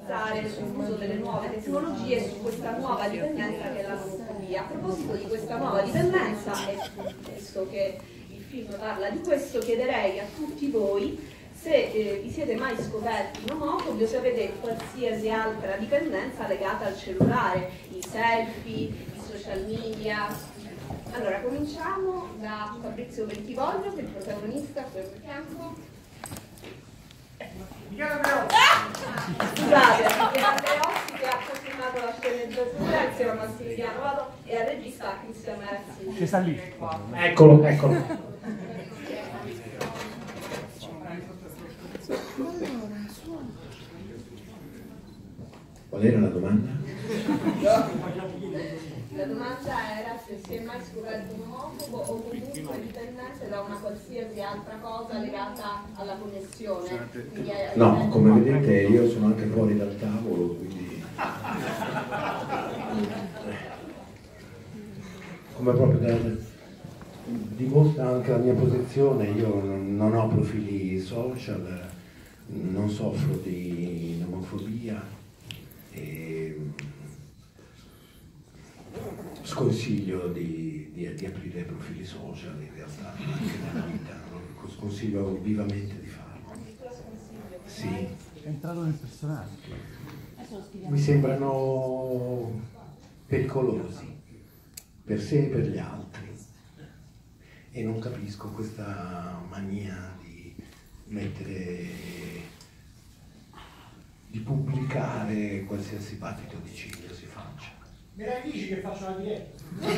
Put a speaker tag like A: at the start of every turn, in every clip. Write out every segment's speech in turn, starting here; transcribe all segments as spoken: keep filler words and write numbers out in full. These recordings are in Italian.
A: sensibilizzare sull'uso delle nuove tecnologie e su questa nuova dipendenza che è la nomofobia. A proposito di questa nuova dipendenza, e visto che il film parla di questo, chiederei a tutti voi se eh, vi siete mai scoperti nomofobi o se avete qualsiasi altra dipendenza legata al cellulare, i selfie, i social media. Allora, cominciamo da Fabrizio Bentivoglio, che è il protagonista, qui a fianco. Scusate, Michele Andreotti che ha confermato la sceneggiatura insieme a Massimiliano Vado e al regista Cristian Marazzini.
B: Che sta lì.
C: Eccolo, eccolo. Qual era la domanda?
A: La domanda era se si è mai scoperto un omofobo o comunque dipendente da una qualsiasi altra cosa legata alla connessione.
C: No, come vedete io sono anche fuori dal tavolo, quindi come proprio da... dimostra anche la mia posizione, io non, non ho profili social, non soffro di nomofobia e sconsiglio di, di, di aprire profili social in realtà, anche nella vita, lo sconsiglio vivamente di farlo. Sì.
B: È entrato nel personaggio.
C: Mi sembrano pericolosi per sé e per gli altri e non capisco questa mania di mettere, di pubblicare qualsiasi battito di ciglio si faccia.
D: Me la dici che faccio la diretta?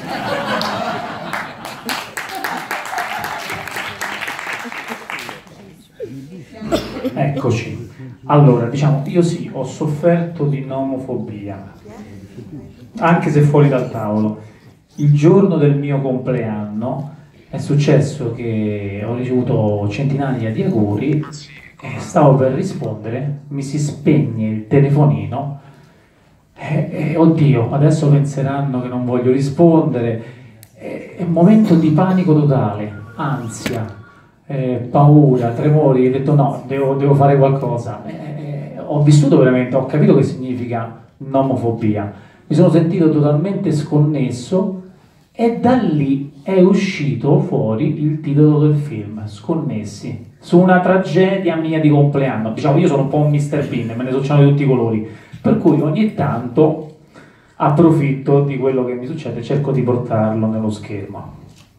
B: Eccoci. Allora, diciamo, io sì, ho sofferto di nomofobia, anche se fuori dal tavolo. Il giorno del mio compleanno è successo che ho ricevuto centinaia di auguri e stavo per rispondere, mi si spegne il telefonino e, e oddio, adesso penseranno che non voglio rispondere. È, è un momento di panico totale, ansia. Eh, paura, tremori, ho detto no, devo, devo fare qualcosa. Eh, ho vissuto veramente, ho capito che significa nomofobia, mi sono sentito totalmente sconnesso e da lì è uscito fuori il titolo del film, Sconnessi, su una tragedia mia di compleanno. Diciamo, io sono un po' un mister Bean, me ne succedono di tutti i colori, per cui ogni tanto approfitto di quello che mi succede e cerco di portarlo nello schermo.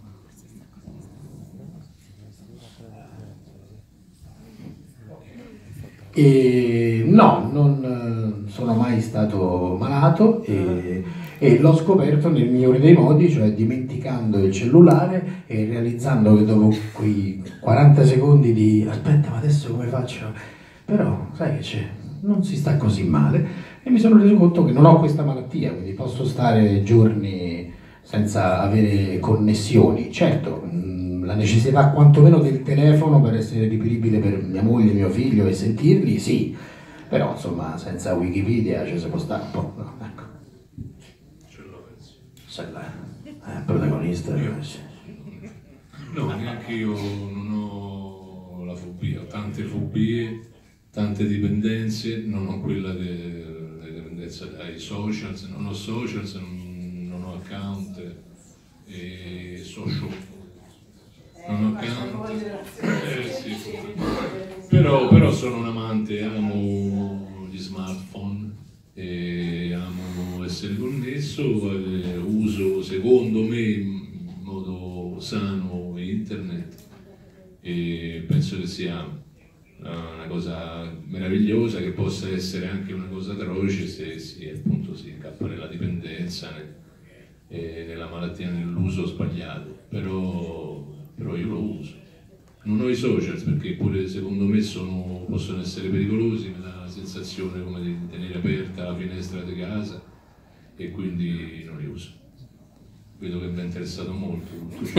D: E no, non sono mai stato malato e, e l'ho scoperto nel migliore dei modi, cioè dimenticando il cellulare e realizzando che dopo quei quaranta secondi di aspetta, ma adesso come faccio? Però sai che c'è, non si sta così male e mi sono reso conto che non ho questa malattia, quindi posso stare giorni senza avere connessioni. Certo, la necessità quantomeno del telefono per essere reperibile per mia moglie e mio figlio e sentirli, sì, però insomma senza Wikipedia ci si può stare un po', no, ecco.
E: Ce l'ho penso.
D: Sei là, eh, protagonista.
E: Io. No, neanche io non ho la fobia, ho tante fobie, tante dipendenze, non ho quella della de dipendenza dai social, non ho social, non, non ho account e social. Non ho account. Eh, sì. però, però sono un amante, amo gli smartphone e amo essere connesso, eh, uso secondo me in modo sano internet e penso che sia una cosa meravigliosa, che possa essere anche una cosa atroce se si, appunto, si incappa nella dipendenza e nella malattia, nell'uso sbagliato, però, però io lo uso. Non ho i social perché pure secondo me sono, possono essere pericolosi, mi dà la sensazione come di tenere aperta la finestra di casa e quindi non li uso. Vedo che mi è interessato molto tutto ciò.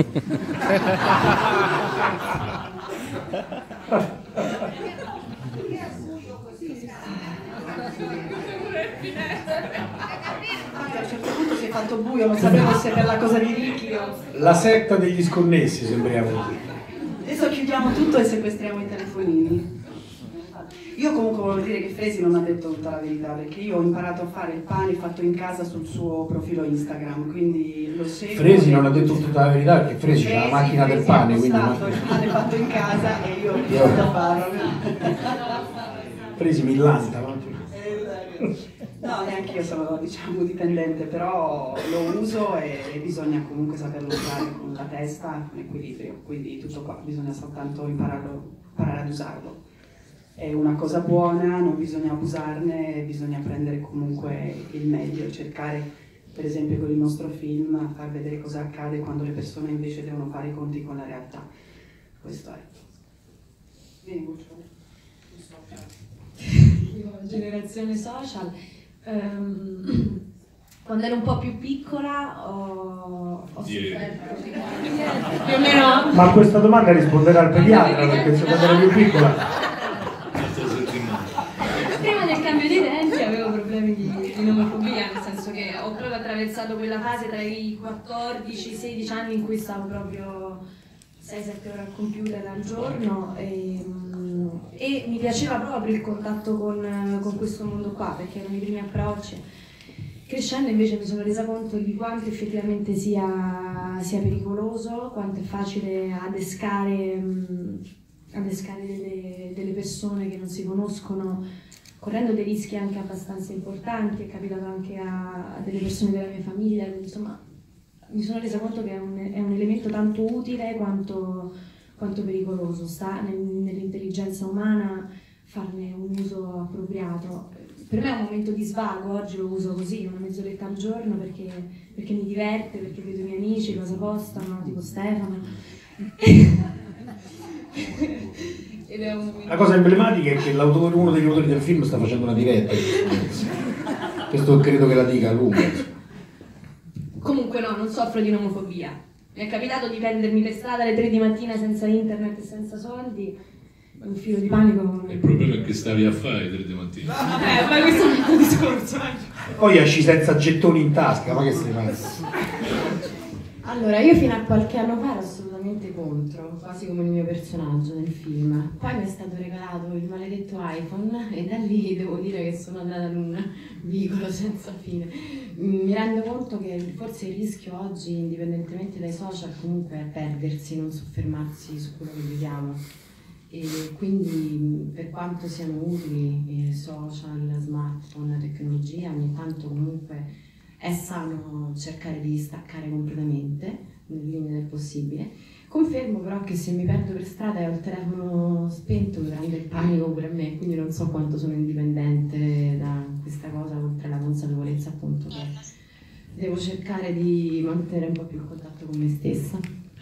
F: A un certo punto si è fatto buio, non sapevo se per la cosa di Ricky o...
D: La setta degli sconnessi sembriamo così.
F: Adesso chiudiamo tutto e sequestriamo i telefonini. Io comunque volevo dire che Fresi non ha detto tutta la verità, perché io ho imparato a fare il pane fatto in casa sul suo profilo Instagram, quindi lo seguo.
D: Fresi non ha detto tutta la verità perché Fresi c'ha la macchina
F: Fresi
D: del pane,
F: ha
D: quindi
F: postato il pane fatto in casa e io ho iniziato a farlo.
D: Fresi millanta, no?
F: No, neanche io sono, diciamo, dipendente, però lo uso e, e bisogna comunque saperlo usare con la testa, con equilibrio, quindi tutto qua, bisogna soltanto impararlo, imparare ad usarlo. È una cosa buona, non bisogna abusarne, bisogna prendere comunque il meglio, cercare, per esempio con il nostro film, a far vedere cosa accade quando le persone invece devono fare i conti con la realtà. Questo è. Vieni, Guccio.
G: Generazione social. Um, quando ero un po' più piccola ho, ho sofferto più o meno.
B: Ma a questa domanda risponderà il pediatra, perché se quando ero più piccola.
G: Prima del cambio dei tempi avevo problemi di, di nomofobia, nel senso che ho proprio attraversato quella fase tra i quattordici sedici anni in cui stavo proprio sei sette ore al computer al giorno e, e mi piaceva proprio il contatto con, con questo mondo qua, perché erano i primi approcci. Crescendo invece mi sono resa conto di quanto effettivamente sia, sia pericoloso, quanto è facile adescare, adescare delle, delle persone che non si conoscono, correndo dei rischi anche abbastanza importanti. È capitato anche a, a delle persone della mia famiglia, insomma mi sono resa conto che è un, è un elemento tanto utile quanto, quanto pericoloso. Sta nel, nell'intelligenza umana farne un uso appropriato. Per me è un momento di svago, oggi lo uso così, una mezz'oretta al giorno, perché, perché mi diverte, perché vedo i miei amici, cosa postano, tipo Stefano. Ed è un momento...
D: La cosa emblematica è che l'autore, uno degli autori del film sta facendo una diretta. Questo credo che la dica a lungo.
G: Comunque no, non soffro di nomofobia. Mi è capitato di perdermi per strada alle tre di mattina senza internet e senza soldi. Un filo di panico.
E: Il problema è che stavi a fare alle tre di mattina.
G: Eh, ma questo è un altro discorso.
D: Poi esci senza gettoni in tasca, ma che sei messo?
G: Allora, io fino a qualche anno fa ero assolutamente contro, quasi come il mio personaggio nel film. Poi mi è stato regalato il maledetto iPhone e da lì devo dire che sono andata in un vicolo senza fine. Mi rendo conto che forse il rischio oggi, indipendentemente dai social, comunque è perdersi, non soffermarsi su quello che vediamo. E quindi per quanto siano utili social, smartphone, tecnologia, ogni tanto comunque è sano cercare di staccare completamente, nel limite del possibile. Confermo però che se mi perdo per strada e ho il telefono spento mi prende il panico pure a me, quindi non so quanto sono indipendente da questa cosa, oltre alla consapevolezza appunto che devo cercare di mantenere un po' più il contatto con me stessa.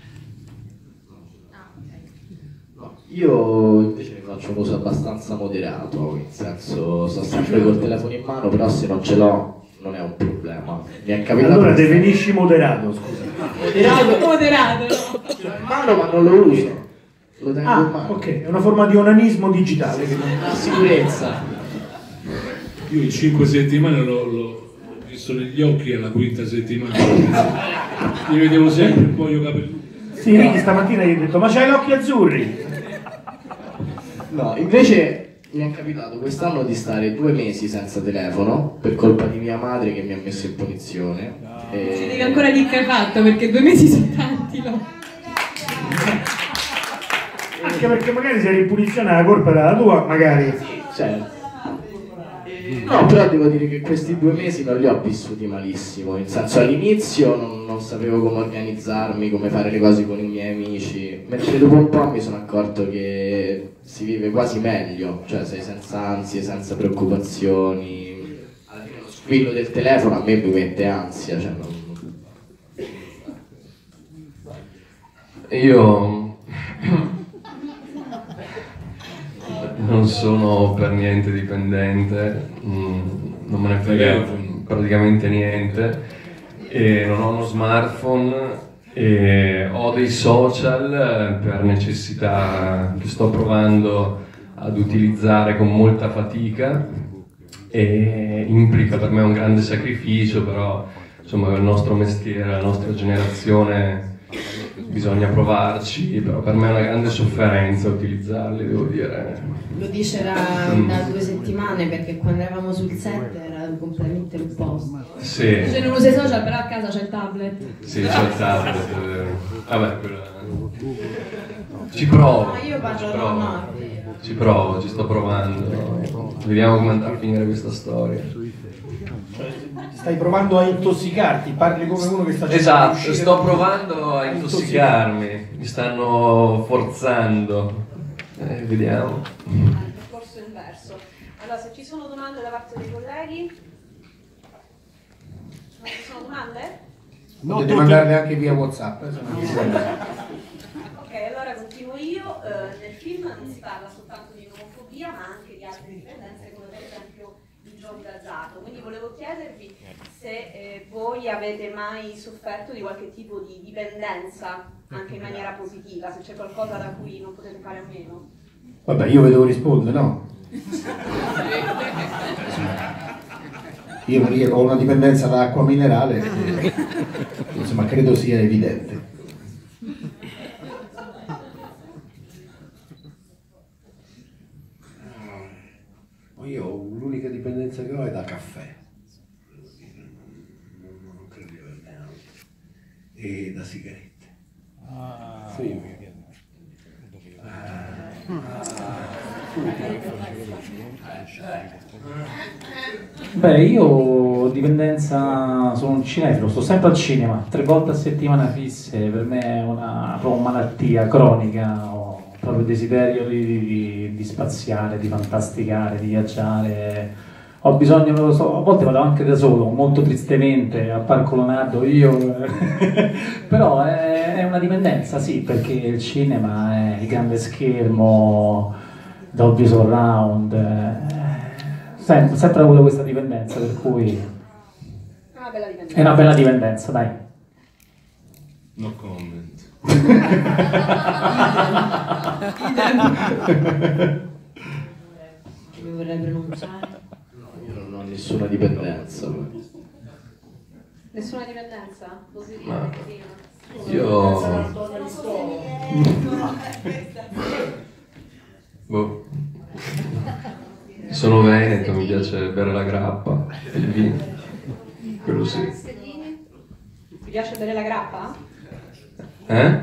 H: Io invece ne faccio un uso abbastanza moderato, nel senso sto sempre col telefono in mano, però se non ce l'ho non è un problema. Mi è capitato.
B: Allora definisci moderato, scusa.
H: Moderato,
G: moderato.
H: Ce l'ho in mano ma non lo uso. Lo tengo
B: Ah,
H: in mano.
B: ok, è una forma di onanismo digitale. Che non...
H: La sicurezza.
E: Io in cinque settimane l'ho, l'ho visto negli occhi alla quinta settimana. Li vedevo sempre un po' io capelluto.
B: Sì, Ricky stamattina gli ho detto, ma c'hai gli occhi azzurri?
H: No, invece mi è capitato quest'anno di stare due mesi senza telefono per colpa di mia madre che mi ha messo in punizione. E...
G: Ci devi ancora dire che hai fatto, perché due mesi sono tanti, no?
B: Anche perché magari se eri in punizione la colpa era la tua, magari.
H: Certo. No, però devo dire che questi due mesi non li ho vissuti malissimo, nel senso all'inizio non, non sapevo come organizzarmi, come fare le cose con i miei amici, mentre dopo un po' mi sono accorto che si vive quasi meglio, cioè sei senza ansie, senza preoccupazioni, alla fine lo squillo del telefono a me mi mette ansia, cioè non...
I: Io non sono per niente dipendente, non me ne frega praticamente niente, e non ho uno smartphone e ho dei social per necessità che sto provando ad utilizzare con molta fatica e implica per me un grande sacrificio, però insomma il nostro mestiere, la nostra generazione bisogna provarci, però per me è una grande sofferenza utilizzarli, devo dire.
J: Lo dice da,
I: Mm.
J: da due settimane, perché quando eravamo sul set era completamente l'opposto.
I: Sì.
G: Cioè non usa i social, però a casa c'è il tablet.
I: Sì, c'è il tablet, è vero. Vabbè, quella... Ci provo.
J: No, io parlo
I: ci
J: no,
I: provo.
J: no.
I: Ci provo, ci sto provando. Vediamo come andrà a finire questa storia.
K: Stai provando a intossicarti, parli come uno che sta cercando di
I: Esatto,
K: uscire
I: sto
K: da-
I: provando a intossicarmi, mi stanno forzando. Eh, vediamo.
A: Il percorso inverso. Allora, se ci sono domande da parte dei colleghi, non ci sono domande?
D: Potete mandarle anche via WhatsApp. eh, se non vi serve.
A: Ok, allora continuo io. Eh, nel film non si parla soltanto di omofobia, ma anche di altre dipendenze, come per esempio il gioco d'azzardo. Quindi volevo chiedervi se eh, voi avete mai sofferto di qualche tipo di dipendenza, anche in maniera positiva, se c'è qualcosa da cui non potete fare a meno.
D: Vabbè, io vi devo rispondere, no? Io Maria, ho una dipendenza da acqua minerale, e, insomma, credo sia evidente.
C: No, io l'unica dipendenza che ho è da caffè. Non, non credo di averne altro. E da sigarette.
K: Ah,
C: Sì.
B: Beh, io dipendenza, sono un cinefilo, sto sempre al cinema, tre volte a settimana fisse, per me è una proprio malattia cronica, ho proprio il desiderio di, di, di spaziare, di fantasticare, di viaggiare, ho bisogno, non lo so, a volte vado anche da solo, molto tristemente, al Parco Leonardo io, però è, è una dipendenza, sì, perché il cinema è il grande schermo, Dolby Surround, eh, sempre, sempre avuto questa dipendenza, per cui
A: È una bella dipendenza.
B: è una bella dipendenza, dai.
E: No comment.
J: Mi vorrei pronunciare.
H: Io non ho nessuna dipendenza.
A: Nessuna dipendenza? Positiva,
I: Ma-
A: negativa?
I: Io... Boh. Sono veneto, mi piace bere la grappa e il vino. Quello sì.
A: Stellini? Ti piace bere la grappa?
I: Eh?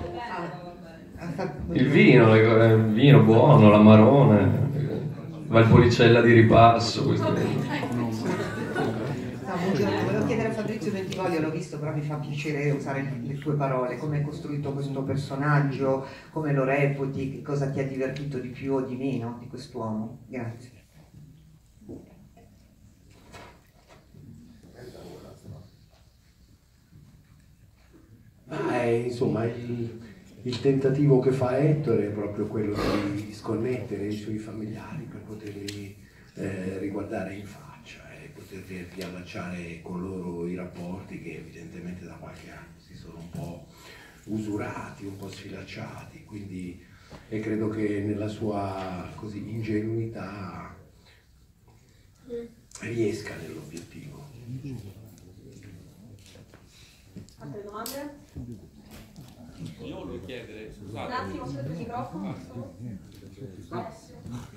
I: Il vino, le- il vino buono, l'amarone, Valpolicella di ripasso, questo.
L: No, buongiorno, volevo chiedere a Fabrizio Bentivoglio, l'ho visto, però mi fa piacere usare le tue parole, come hai costruito questo personaggio, come lo reputi, che cosa ti ha divertito di più o di meno di quest'uomo? Grazie.
C: Ah, eh, insomma, il, il tentativo che fa Ettore è proprio quello di sconnettere i suoi familiari per poterli eh, riguardare in faccia e poter riallacciare con loro i rapporti che evidentemente da qualche anno si sono un po' usurati, un po' sfilacciati, quindi e credo che nella sua così ingenuità riesca nell'obiettivo.
A: Altre domande?
M: Io volevo chiedere,
A: Un
M: scusate.
A: attimo, aspetta il microfono. Alessio.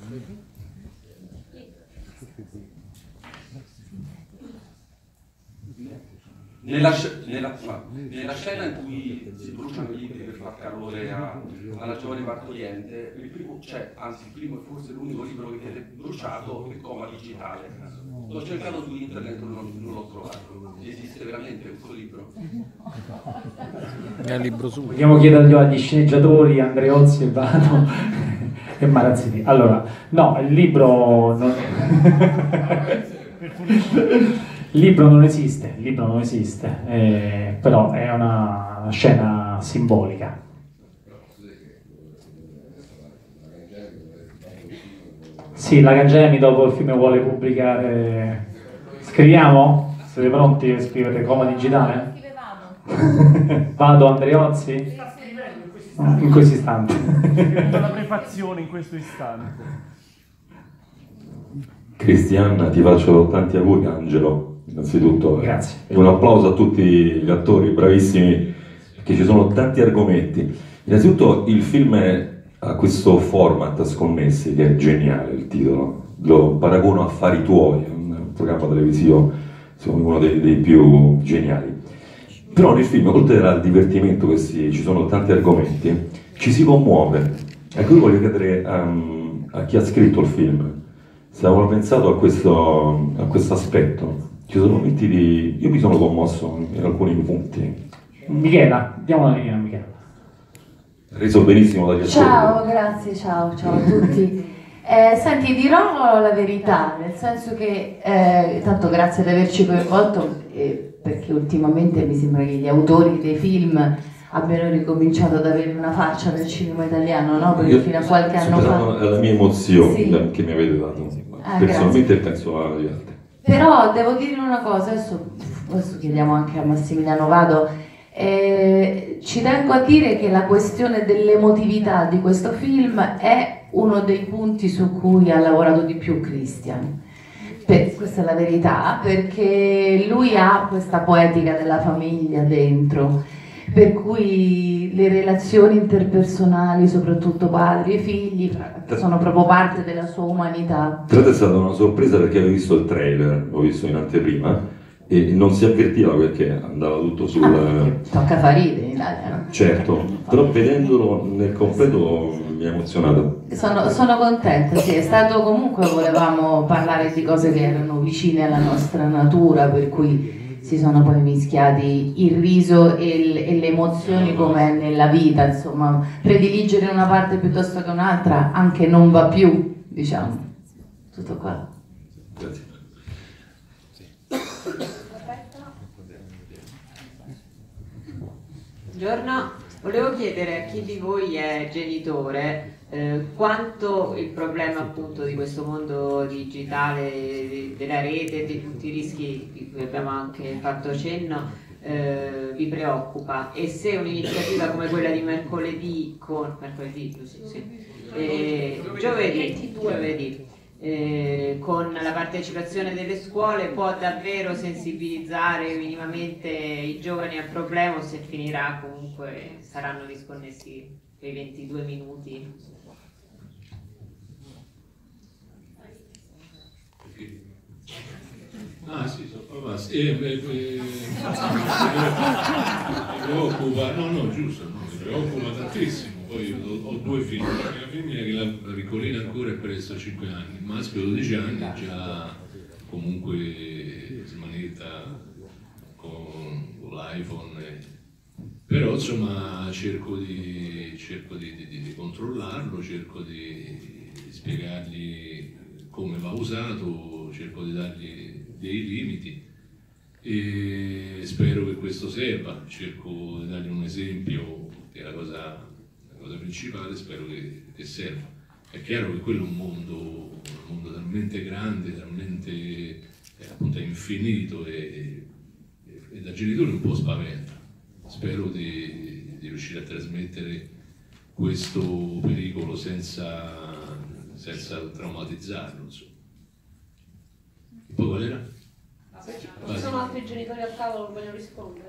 M: Nella, sc- nella- ma- nella scena in cui si bruciano i libri per far calore a- alla giovane partoriente, il primo, cioè, anzi il primo e forse l'unico libro che viene bruciato è il coma digitale. L'ho cercato su internet, non, non l'ho trovato. Esiste veramente questo libro?
K: È un libro su.
B: Vogliamo chiederlo agli sceneggiatori Andreozzi e Vado e Marazzini. Allora, no, il libro non... il libro non esiste, il libro non esiste, eh, però è una scena simbolica. Sì, la Cangemi dopo il film vuole pubblicare... Scriviamo? Siete pronti per scrivere coma digitale? Vado Andreozzi?
K: Sta scrivendo in questo istante.
B: In questo istante.
K: Sta scrivendo la prefazione in questo istante.
N: Cristian, ti faccio tanti auguri, Angelo, innanzitutto.
B: Grazie.
N: E un applauso a tutti gli attori bravissimi, che ci sono tanti argomenti. Innanzitutto il film ha questo format, Scommessi, che è geniale il titolo, lo paragono a Affari Tuoi, un programma televisivo, secondo me uno dei, dei più geniali. Però nel film, oltre al divertimento, che si, ci sono tanti argomenti, ci si commuove. Ecco, io voglio chiedere um, a chi ha scritto il film, se avevano pensato a questo a questo aspetto. Ci sono momenti di... io mi sono commosso in alcuni punti.
B: Michela, diamo la linea a Michela.
N: Reso benissimo dagli attori.
O: Ciao, grazie, ciao, ciao a tutti. Eh, senti, dirò la verità, nel senso che, eh, tanto grazie di averci coinvolto, eh, perché ultimamente mi sembra che gli autori dei film abbiano ricominciato ad avere una faccia nel cinema italiano, no? Perché
N: Io
O: fino a qualche anno fa...
N: è la mia emozione
O: sì.
N: che mi avete dato.
O: Ah,
N: personalmente penso agli altri.
O: Però devo dire una cosa, adesso, adesso chiediamo anche a Massimiliano Vado, eh, ci tengo a dire che la questione dell'emotività di questo film è uno dei punti su cui ha lavorato di più Christian. Per, questa è la verità, perché lui ha questa poetica della famiglia dentro, per cui le relazioni interpersonali, soprattutto padri e figli, sono proprio parte della sua umanità.
N: Tra l'altro è stata una sorpresa perché avevo visto il trailer, l'ho visto in anteprima e non si avvertiva perché andava tutto sul...
O: Ah, tocca far ridere in Italia, no?
N: Certo, però vedendolo nel completo mi ha emozionato.
O: Sono, sono contenta, sì, è stato comunque, volevamo parlare di cose che erano vicine alla nostra natura, per cui si sono poi mischiati il riso e, il, e le emozioni come nella vita, insomma, prediligere una parte piuttosto che un'altra anche non va più, diciamo, tutto qua.
N: Grazie.
P: Buongiorno, volevo chiedere a chi di voi è genitore eh, quanto il problema appunto di questo mondo digitale, della rete, di tutti i rischi di cui abbiamo anche fatto cenno, eh, vi preoccupa, e se un'iniziativa come quella di mercoledì con mercoledì, sì, sì, eh, giovedì, giovedì Eh, con la partecipazione delle scuole può davvero sensibilizzare minimamente i giovani al problema, o se finirà comunque saranno disconnessi quei ventidue minuti.
E: Ah sì, sono proprio sì, eh, eh, eh, mi preoccupa, no no giusto, no, mi preoccupa tantissimo. Poi ho, ho due figli, la femmina che la, la piccolina ancora è presso a cinque anni, il maschio dodici anni, già comunque smanetta con, con l'iPhone, e... però insomma cerco di, cerco di, di, di controllarlo, cerco di, di spiegargli come va usato, cerco di dargli dei limiti e spero che questo serva, cerco di dargli un esempio che è la cosa... la cosa principale, spero che, che serva. È chiaro che quello è un mondo, un mondo talmente grande, talmente eh, appunto infinito e, e, e da genitore un po' spaventa. Spero di, di riuscire a trasmettere questo pericolo senza, senza traumatizzarlo. Insomma. Poi qual era?
A: Se ci sono altri genitori al tavolo, voglio rispondere.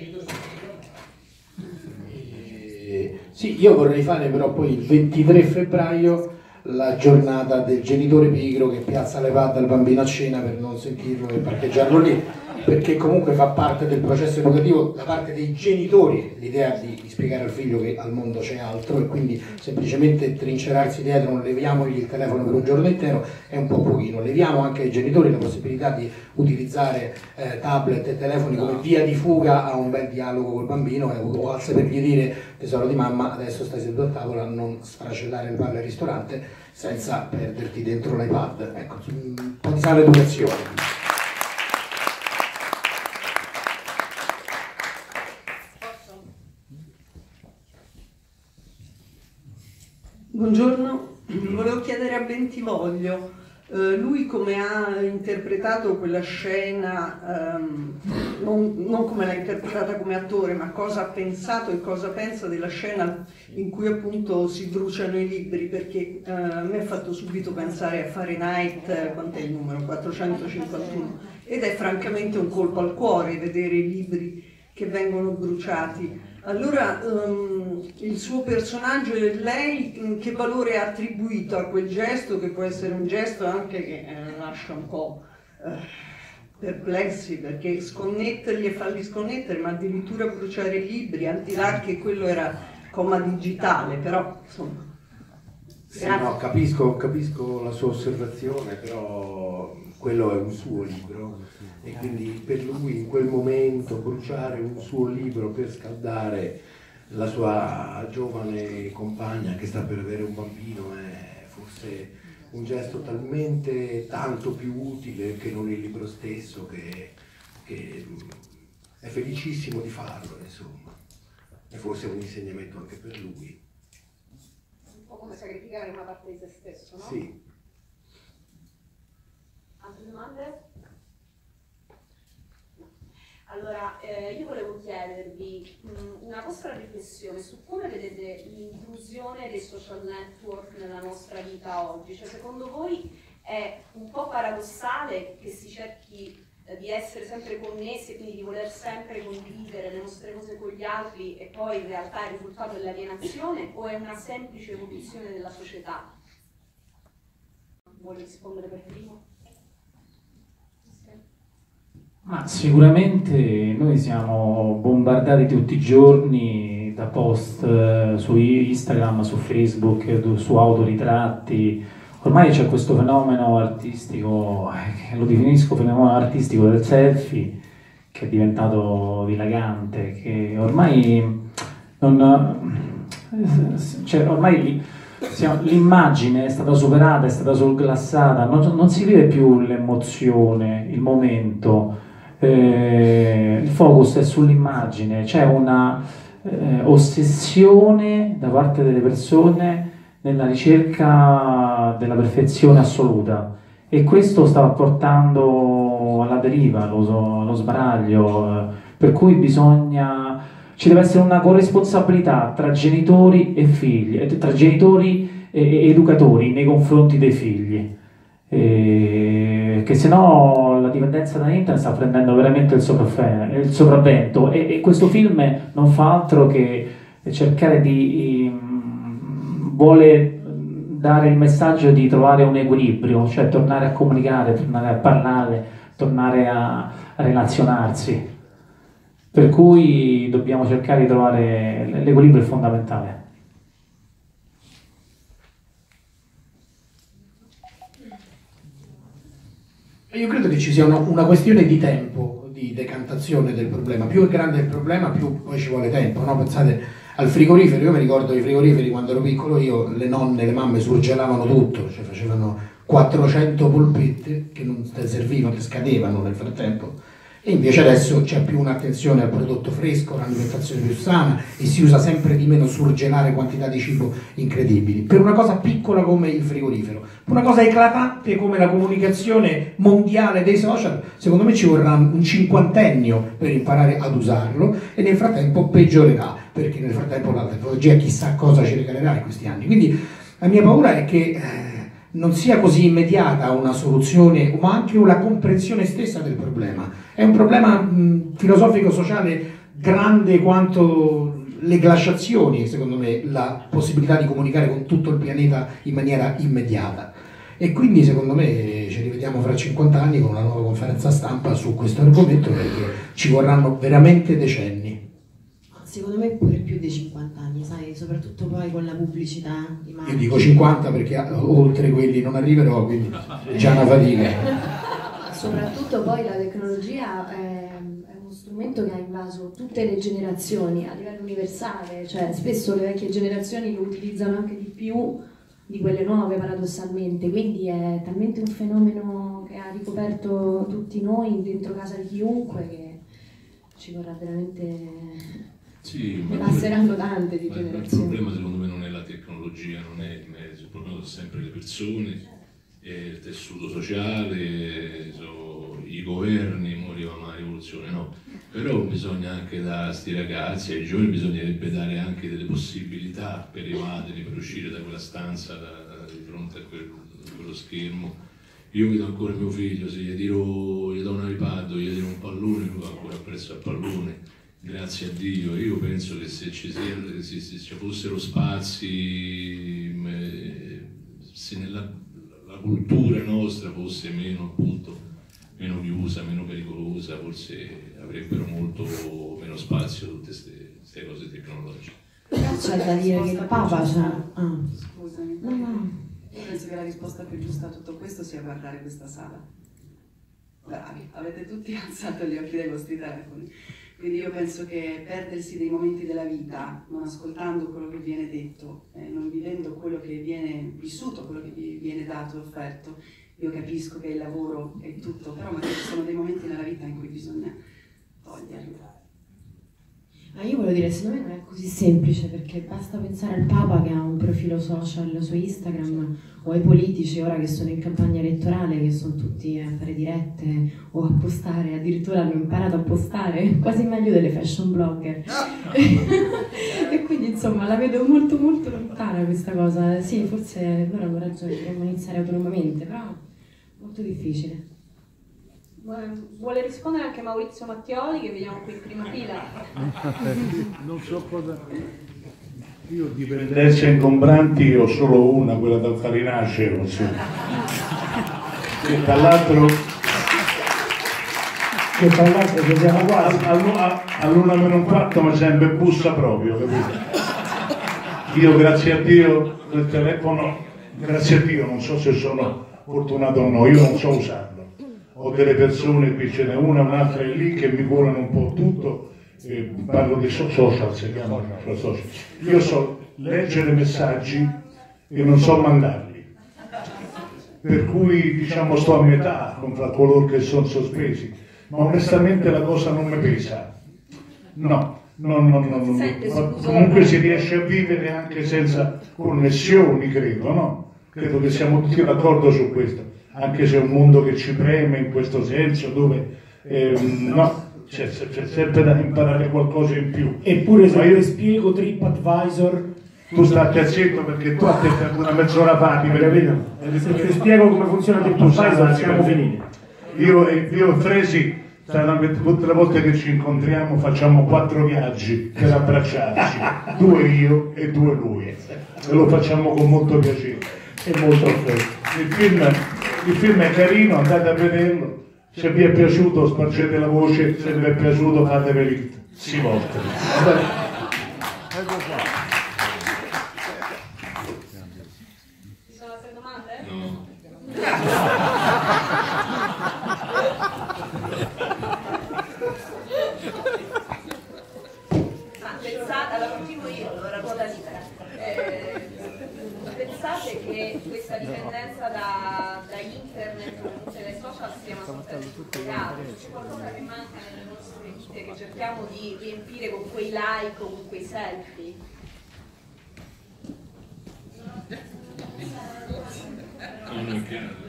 K: Eh, sì, io vorrei fare però poi il ventitré febbraio la giornata del genitore pigro che piazza le pad al bambino a cena per non sentirlo e parcheggiarlo lì, perché comunque fa parte del processo educativo da parte dei genitori l'idea di, di spiegare al figlio che al mondo c'è altro, e quindi semplicemente trincerarsi dietro, non leviamogli il telefono per un giorno intero, è un po' pochino. Leviamo anche ai genitori la possibilità di utilizzare eh, tablet e telefoni come via di fuga a un bel dialogo col bambino, eh, o alza per gli dire: tesoro di mamma, adesso stai seduto a tavola, non sfracellare le palle al ristorante senza perderti dentro l'iPad. Ecco, un po' di sana educazione.
Q: Buongiorno, volevo chiedere a Bentivoglio, eh, lui come ha interpretato quella scena, ehm, non, non come l'ha interpretata come attore, ma cosa ha pensato e cosa pensa della scena in cui appunto si bruciano i libri, perché eh, a me ha fatto subito pensare a Fahrenheit, eh, quant'è il numero? quattrocentocinquantuno, ed è francamente un colpo al cuore vedere i libri che vengono bruciati. Allora, um, il suo personaggio e lei che valore ha attribuito a quel gesto, che può essere un gesto anche che eh, lascia un po' eh, perplessi, perché sconnetterli e farli sconnettere, ma addirittura bruciare i libri, al di là che quello era coma digitale, però insomma...
C: Sì, no, capisco, capisco la sua osservazione, però quello è un suo libro e quindi per lui in quel momento bruciare un suo libro per scaldare la sua giovane compagna che sta per avere un bambino è forse un gesto talmente tanto più utile che non il libro stesso, che, che è felicissimo di farlo, insomma, e forse è un insegnamento anche per lui.
A: Come sacrificare una parte di se stesso, no?
C: Sì.
A: Altre domande? No. Allora, eh, io volevo chiedervi mh, una vostra riflessione su come vedete l'intrusione dei social network nella nostra vita oggi. Cioè, secondo voi è un po' paradossale che si cerchi di essere sempre connessi e quindi di voler sempre condividere le nostre cose con gli altri e poi in realtà il risultato è l'alienazione, o è una semplice evoluzione della società? Vuole rispondere per primo?
B: Ma sicuramente noi siamo bombardati tutti i giorni da post eh, su Instagram, su Facebook, su autoritratti. Ormai c'è questo fenomeno artistico, eh, lo definisco fenomeno artistico del selfie, che è diventato dilagante, che ormai non, cioè ormai l'immagine è stata superata, è stata surclassata, non, non si vive più l'emozione, il momento, eh, il focus è sull'immagine, c'è una eh, ossessione da parte delle persone nella ricerca della perfezione assoluta, e questo sta portando alla deriva, allo, allo sbaraglio, per cui bisogna, ci deve essere una corresponsabilità tra genitori e figli, tra genitori e, e educatori nei confronti dei figli, e, che se no la dipendenza da internet sta prendendo veramente il, il sopravvento, e, e questo film non fa altro che cercare di... vuole dare il messaggio di trovare un equilibrio, cioè tornare a comunicare, tornare a parlare, tornare a, a relazionarsi. Per cui dobbiamo cercare di trovare l'equilibrio, è fondamentale.
K: Io credo che ci sia una, una questione di tempo, di decantazione del problema. Più è grande il problema, più poi ci vuole tempo, no? Pensate al frigorifero, io mi ricordo i frigoriferi quando ero piccolo, io, le nonne, le mamme surgelavano tutto, cioè facevano quattrocento polpette che non ti servivano, ti scadevano nel frattempo, e invece adesso c'è più un'attenzione al prodotto fresco, un'alimentazione più sana, e si usa sempre di meno surgelare quantità di cibo incredibili, per una cosa piccola come il frigorifero. Per una cosa eclatante come la comunicazione mondiale dei social, secondo me ci vorrà un cinquantennio per imparare ad usarlo, e nel frattempo peggiorerà, perché nel frattempo la tecnologia chissà cosa ci regalerà in questi anni. Quindi la mia paura è che eh, non sia così immediata una soluzione, ma anche una comprensione stessa del problema. È un problema mh, filosofico-sociale grande quanto le glaciazioni, secondo me, la possibilità di comunicare con tutto il pianeta in maniera immediata. E quindi secondo me ci rivediamo fra cinquanta anni con una nuova conferenza stampa su questo argomento, perché ci vorranno veramente decenni.
J: Secondo me pure più di cinquanta anni, sai, soprattutto poi con la pubblicità.
K: Io dico cinquanta perché oltre quelli non arriverò, quindi è già una fatica.
G: Soprattutto poi la tecnologia è, è uno strumento che ha invaso tutte le generazioni a livello universale, cioè spesso le vecchie generazioni lo utilizzano anche di più di quelle nuove paradossalmente, quindi è talmente un fenomeno che ha ricoperto tutti noi dentro casa di chiunque che ci vorrà veramente...
E: Sì,
G: ne passeranno tante di generazioni.
E: Il problema secondo me non è la tecnologia, non è il mezzo, il problema sono sempre le persone, il tessuto sociale, so, i governi, mo arriva una rivoluzione, no. Però bisogna anche da sti ragazzi, ai giovani bisognerebbe dare anche delle possibilità per evadere, per uscire da quella stanza, da, da, di fronte a, quel, a quello schermo. Io vedo ancora mio figlio, se gli tiro, gli do un iPad, gli tiro un pallone, lui va ancora appresso al pallone. grazie a Dio. Io penso che se ci, sia, se, se ci fossero spazi, se nella la cultura nostra fosse meno, appunto, meno chiusa, meno pericolosa, forse avrebbero molto meno spazio tutte queste cose tecnologiche.
J: Però c'è da dire che il Papa c'ha... Ah.
F: Scusami.
J: No, no.
F: Io penso che la risposta più giusta a tutto questo sia guardare questa sala. Bravi, avete tutti alzato gli occhi dai vostri telefoni. Quindi io penso che perdersi dei momenti della vita, non ascoltando quello che viene detto, eh, non vivendo quello che viene vissuto, quello che vi viene dato e offerto, io capisco che il lavoro è tutto, però magari ci sono dei momenti nella vita in cui bisogna toglierli.
J: Ma io volevo dire, secondo me non è così semplice, perché basta pensare al Papa che ha un profilo social su Instagram, o ai politici ora che sono in campagna elettorale, che sono tutti a fare dirette o a postare, addirittura hanno imparato a postare, quasi meglio delle fashion blogger. E quindi insomma la vedo molto molto lontana questa cosa. Sì, forse loro hanno ragione, dovremmo iniziare autonomamente, però molto difficile.
A: Vuole rispondere anche Maurizio Mattioli, che vediamo qui in prima fila.
R: Non so cosa... Io dipendenze ingombranti ho solo una, quella dal farinaceo, sì. E dall'altro...
B: Che tra l'altro ci siamo quasi.
R: All'una meno un quarto mi sembra bussa proprio, capito? Io grazie a Dio del telefono, grazie a Dio, non so se sono fortunato o no, io non so usarlo. Ho delle persone, qui ce n'è una, un'altra è lì, che mi curano un po' tutto, eh, parlo di so social, si chiama social. Io so leggere messaggi e non so mandarli, per cui diciamo sto a metà fra coloro che sono sospesi, ma onestamente la cosa non mi pesa, no, no, no, no, no, no. Comunque si riesce a vivere anche senza connessioni, credo, no? Credo che siamo tutti d'accordo su questo. Anche se è un mondo che ci preme in questo senso, dove eh, no, c'è, c'è sempre da imparare qualcosa in più.
K: Eppure se
R: io
K: io spiego TripAdvisor,
R: tu stai zitto perché tu a te per una mezz'ora fa ti
K: capito? Se ti spiego come funziona TripAdvisor siamo finiti.
R: Io, io e Fresi, tutte le volte che ci incontriamo facciamo quattro viaggi per abbracciarci, due io e due lui, e lo facciamo con molto piacere e molto affetto. Il film Il film è carino, andate a vederlo, se vi è piaciuto spargete la voce, se vi è piaciuto fateveli si volte.
A: Ci sono altre domande?
E: No.
A: Ma pensate, allora continuo io, allora ruota libera. Eh, pensate che questa dipendenza da, da internet o dai social sia una sorta di peccato? C'è qualcosa che manca nelle nostre vite che cerchiamo di riempire con quei like o con quei selfie?
E: Non è chiaro.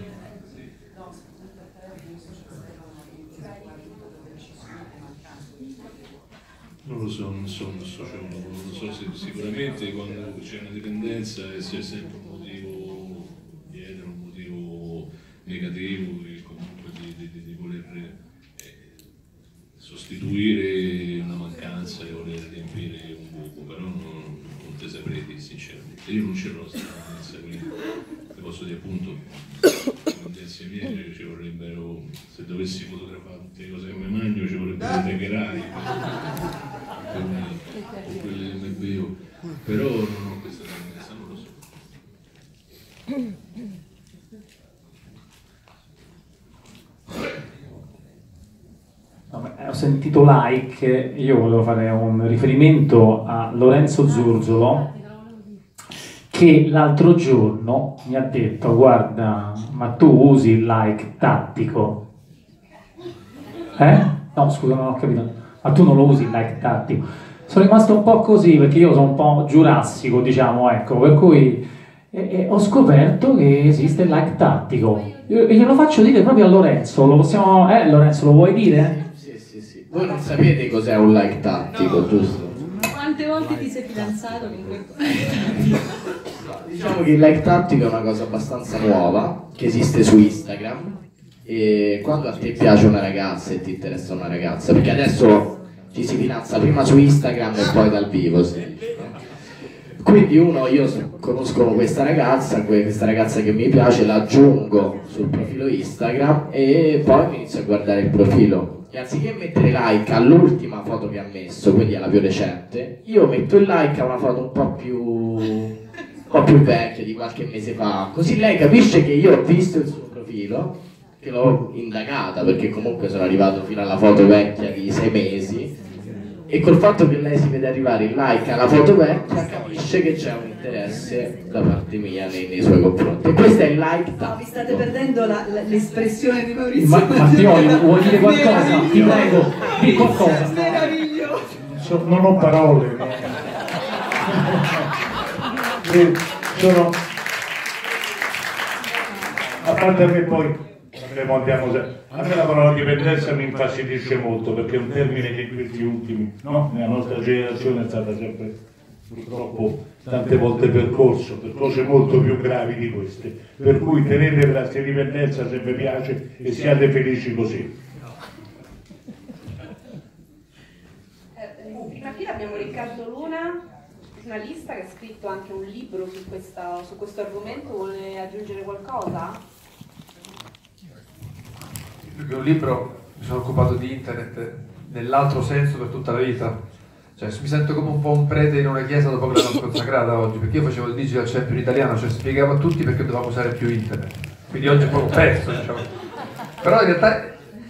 E: Non lo so, non sono un sociologo, non so se sicuramente quando c'è una dipendenza c'è sempre un motivo dietro, un motivo negativo che comunque di, di, di voler eh, sostituire una mancanza e voler riempire un buco, però non, non te saprei dire sinceramente. Io non ce l'ho questa dipendenza, quindi te posso dire appunto le dipendenze mie ci vorrebbero, se dovessi fotografare tutte le cose che mi mangio ci vorrebbero dei gherari o quelle che mi bevo, però non ho questa tendenza, non lo so.
B: Ho sentito like, io volevo fare un riferimento a Lorenzo Zurzolo che l'altro giorno mi ha detto: guarda, ma tu usi il like tattico? Eh? No, scusa, non ho capito. Ma tu non lo usi il like tattico? Sono rimasto un po' così perché io sono un po' giurassico, diciamo, ecco, per cui e, e ho scoperto che esiste il like tattico. Io, glielo faccio dire proprio a Lorenzo, lo possiamo... Eh, Lorenzo, lo vuoi dire?
H: Voi non sapete cos'è un like tattico, giusto?
G: Quante volte ti sei fidanzato con quel...
H: Diciamo che il like tattico è una cosa abbastanza nuova, che esiste su Instagram, e quando a te piace una ragazza e ti interessa una ragazza, perché adesso ci si finanzia prima su Instagram e poi dal vivo, sì. Quindi uno, io conosco questa ragazza, questa ragazza che mi piace, la aggiungo sul profilo Instagram e poi mi inizio a guardare il profilo. E anziché mettere like all'ultima foto che ha messo, quindi alla più recente, io metto il like a una foto un po' più, un po' più vecchia, di qualche mese fa. Così lei capisce che io ho visto il suo profilo, che l'ho indagata, perché comunque sono arrivato fino alla foto vecchia di sei mesi. E col fatto che lei si vede arrivare il like alla foto vecchia capisce che c'è un interesse da parte mia nei, nei suoi confronti. E questo è il like
F: no, vi state perdendo la, la, l'espressione di Maurizio.
B: Ma, Mattioli, vuoi dire qualcosa? Ti prego, di qualcosa.
R: So, non ho parole. Eh, sono... A parte a me poi andiamo, a me la parola dipendenza mi infastidisce molto, perché è un termine che in questi ultimi, no? Nella nostra generazione è stata sempre purtroppo tante volte percorso per cose molto più gravi di queste, per cui tenete la vostra dipendenza se vi piace e siate felici così.
A: Eh, in prima fila abbiamo Riccardo Luna, giornalista, che ha scritto anche un libro su, questa, su questo argomento. Vuole aggiungere qualcosa?
S: Perché un libro, mi sono occupato di internet nell'altro senso per tutta la vita, cioè mi sento come un po' un prete in una chiesa dopo che l'hanno consacrata oggi, perché io facevo il digital champion italiano, cioè spiegavo a tutti perché dovevamo usare più internet, quindi oggi è proprio perso, diciamo. Però in realtà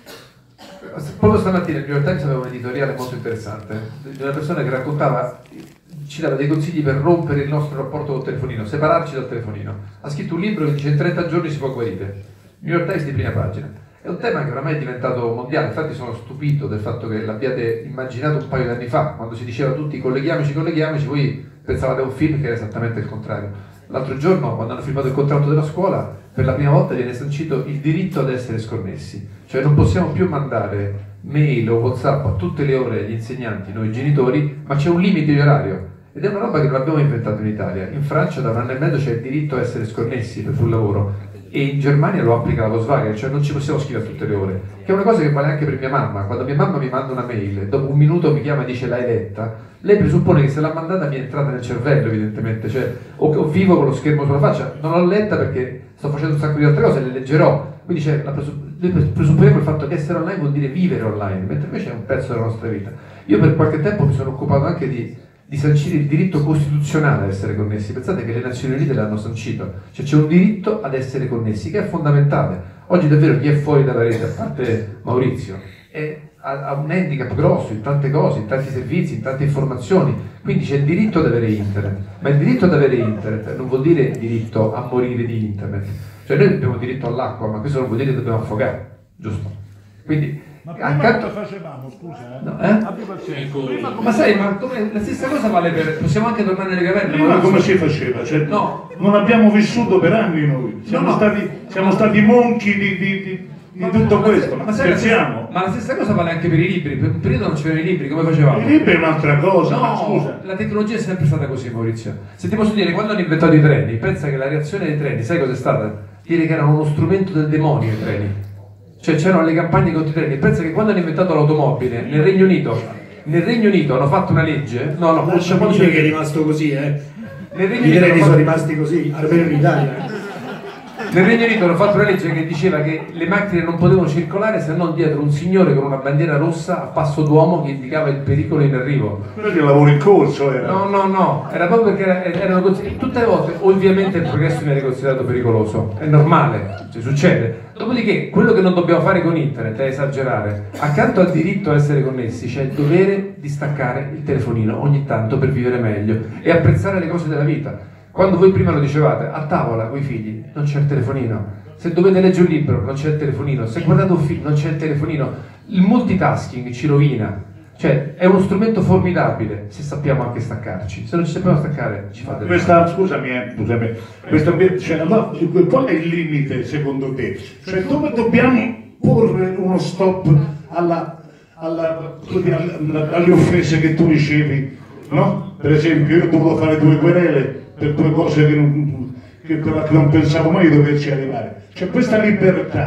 S: proprio stamattina il New York Times aveva un editoriale molto interessante di una persona che raccontava, ci dava dei consigli per rompere il nostro rapporto col telefonino, separarci dal telefonino. Ha scritto un libro che dice in trenta giorni si può guarire, New York Times di prima pagina. È un tema che oramai è diventato mondiale, infatti sono stupito del fatto che l'abbiate immaginato un paio di anni fa, quando si diceva a tutti colleghiamoci, colleghiamoci, voi pensavate a un film che era esattamente il contrario. L'altro giorno, quando hanno firmato il contratto della scuola, per la prima volta viene sancito il diritto ad essere sconnessi, cioè non possiamo più mandare mail o WhatsApp a tutte le ore agli insegnanti, noi genitori, ma c'è un limite di orario. Ed è una roba che non abbiamo inventato in Italia. In Francia da un anno e mezzo c'è il diritto a essere sconnessi per sul lavoro. E in Germania lo applica la Volkswagen, cioè non ci possiamo scrivere a tutte le ore, che è una cosa che vale anche per mia mamma. Quando mia mamma mi manda una mail, dopo un minuto mi chiama e dice l'hai letta, lei presuppone che se l'ha mandata mi è entrata nel cervello, evidentemente, cioè o, o vivo con lo schermo sulla faccia, non l'ho letta perché sto facendo un sacco di altre cose, le leggerò, quindi cioè, la presupp- presupponiamo il fatto che essere online vuol dire vivere online, mentre invece è un pezzo della nostra vita. Io per qualche tempo mi sono occupato anche di di sancire il diritto costituzionale ad essere connessi. Pensate che le Nazioni Unite l'hanno sancito, cioè c'è un diritto ad essere connessi che è fondamentale. Oggi davvero chi è fuori dalla rete, a parte Maurizio, è, ha, ha un handicap grosso in tante cose, in tanti servizi, in tante informazioni, quindi c'è il diritto ad avere internet, ma il diritto ad avere internet non vuol dire diritto a morire di internet, cioè noi abbiamo diritto all'acqua, ma questo non vuol dire che dobbiamo affogare, giusto? Quindi
R: ma prima
S: accanto...
R: cosa facevamo, scusa, eh?
S: No, eh? Ma, ma sai, ma come, la stessa cosa vale per... possiamo anche tornare nelle caverne.
R: Prima
S: ma
R: come si faceva? Cioè,
S: no.
R: Non abbiamo vissuto per anni noi, siamo,
S: no, no.
R: Stati, siamo stati monchi di, di, di, di
S: ma,
R: tutto
S: ma,
R: questo,
S: ma,
R: ma
S: sai,
R: scherziamo?
S: Ma la stessa cosa vale anche per i libri, per un periodo non c'erano i libri, come facevamo?
R: I libri è un'altra cosa,
S: no,
R: ma scusa.
S: La tecnologia è sempre stata così, Maurizio. Se ti posso dire, quando hanno inventato i treni, pensa che la reazione dei treni, sai cosa è stata? Dire che erano uno strumento del demonio i treni. Cioè c'erano le campagne contro i treni. Pensa che quando hanno inventato l'automobile nel Regno Unito, nel Regno Unito hanno fatto una legge. No, no,
K: lasciamo dire che è rimasto così, eh.
S: Nel Regno
K: I treni
S: fatto...
K: sono rimasti così, almeno in Italia.
S: Nel Regno Unito hanno fatto una legge che diceva che le macchine non potevano circolare se non dietro un signore con una bandiera rossa a passo d'uomo che indicava il pericolo in arrivo.
R: Quello che lavoro in corso era.
S: No, no, no, era proprio perché erano considerati, tutte le volte ovviamente il progresso viene considerato pericoloso, è normale, cioè, succede. Dopodiché quello che non dobbiamo fare con internet è esagerare. Accanto al diritto a essere connessi c'è il dovere di staccare il telefonino ogni tanto per vivere meglio e apprezzare le cose della vita. Quando voi prima lo dicevate, a tavola con i figli non c'è il telefonino, se dovete leggere un libro non c'è il telefonino, se guardate un film non c'è il telefonino, il multitasking ci rovina, cioè è uno strumento formidabile se sappiamo anche staccarci, se non ci sappiamo staccare ci fate
R: questa, scusami, eh, scusami, questo, cioè, allora, qual è il limite secondo te? Cioè dove dobbiamo porre uno stop alla, alla, alla, alle offese che tu ricevi, no? Per esempio io ho dovuto fare due querele per due cose che non, che, che non pensavo mai di doverci arrivare. C'è questa libertà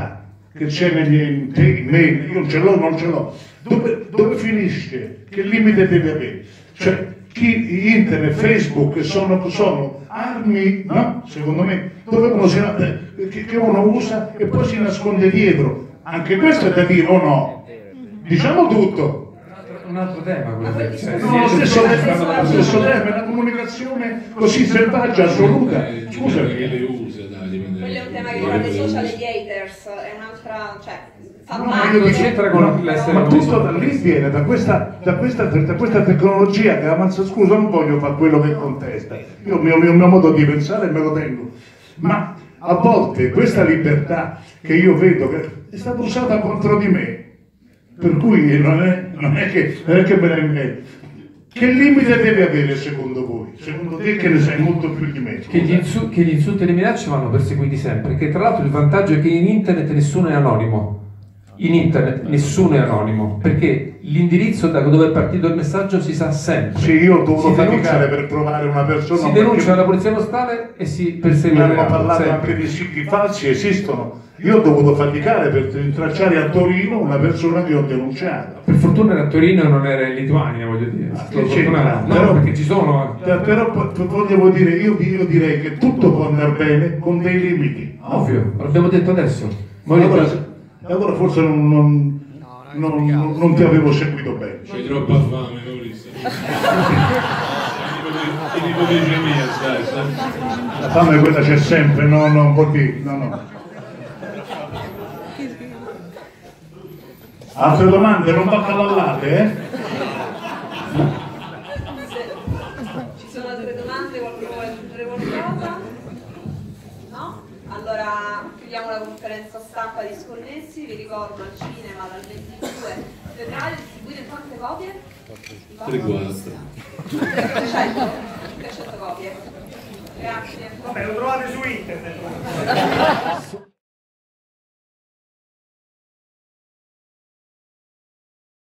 R: che c'è negli email, io non ce l'ho, non ce l'ho, dove, dove finisce? Che limite deve avere? Cioè, chi, internet, Facebook sono, sono armi, no? Secondo me, dove uno si, eh, che, che uno usa e poi si nasconde dietro. Anche questo è da dire o no? Diciamo tutto.
S: Un altro tema, quello cioè,
R: no, lo stesso tema, lo stesso tema, è una comunicazione così selvaggia, assoluta. Scusa,
E: che le usa, dai,
A: quello è un tema che riguarda i social e gli haters, è un'altra, cioè, fa
R: no,
A: male.
R: non c'entra con l'essere ma tutto da lì viene, da questa, da questa, da questa tecnologia che avanza. Scusa, non voglio fare quello che contesta, io il mio, mio, mio modo di pensare me lo tengo, ma a volte questa libertà che io vedo che è stata usata contro di me. Per cui non è, non è che, non è che me ne... Che limite deve avere secondo voi? Secondo te che ne sai molto più di me?
S: Che gli, insu- che gli insulti e le minacce vanno perseguiti sempre, che tra l'altro il vantaggio è che in internet nessuno è anonimo. In internet nessuno è anonimo, perché l'indirizzo da dove è partito il messaggio si sa sempre.
R: Sì, io ho dovuto
S: si
R: faticare per trovare una persona.
S: Si denuncia alla polizia postale e si persegue.
R: Mi hanno parlato sempre. Anche di siti falsi, esistono. Io ho dovuto faticare per rintracciare a Torino una persona che ho denunciato.
S: Per fortuna era a Torino e non era in Lituania, voglio dire.
R: Ah, che c'è,
S: no,
R: però,
S: perché ci sono.
R: Però volevo dire, io, io direi che tutto può andare bene con dei limiti.
S: Ovvio, l'abbiamo detto adesso.
R: Allora, allora forse non, non, non, non, non ti avevo seguito bene.
E: C'hai troppa fame, Maurizio. Ti dice mia, sai, sai.
R: La fame quella c'è sempre, no, no, un po' di... no, no. Altre domande? Non baccalallate, eh?
A: Ci sono altre domande? Qualcuno vuole aggiungere qualcosa? No? Allora chiudiamo la conferenza stampa di Sconnessi, vi ricordo al cinema dal ventidue febbraio, distribuite in quante copie?
E: trecento.
A: trecento copie. Grazie.
T: Vabbè, lo trovate su internet.